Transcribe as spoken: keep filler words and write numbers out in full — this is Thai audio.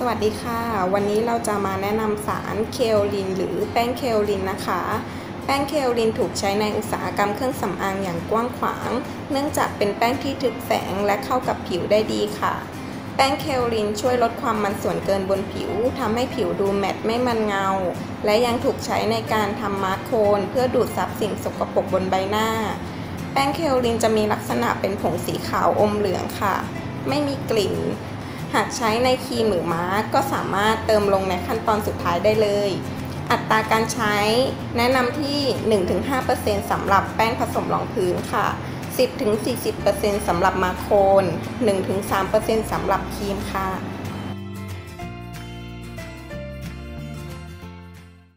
วัสดีค่ะวันนี้เราจะมาแนะนำสารเคโอลินหรือแป้งเคโอลินนะคะแป้งเคโอลินถูกใช้ในอุตสาหกรรมเครื่องสำอางอย่างกว้างขวางเนื่องจากเป็นแป้งที่ทึบแสงและเข้ากับผิวได้ดีค่ะแป้งเคโอลินช่วยลดความมันส่วนเกินบนผิวทำให้ผิวดูแมตต์ไม่มันเงาและยังถูกใช้ในการทำมาสก์โคนเพื่อดูดซับสิ่งสกปรกบนใบหน้าแป้งเคโอลินจะมีลักษณะเป็นผงสีขาวอมเหลืองค่ะไม่มีกลิ่นหากใช้ในครีมหรือมาสก์ก็สามารถเติมลงในขั้นตอนสุดท้ายได้เลยอัตราการใช้แนะนำที่ หนึ่งถึงห้าเปอร์เซ็นต์ สำหรับแป้งผสมรองพื้นค่ะ สิบถึงสี่สิบเปอร์เซ็นต์ สำหรับมาสก์โคน หนึ่งถึงสามเปอร์เซ็นต์ สำหรับครีมค่ะ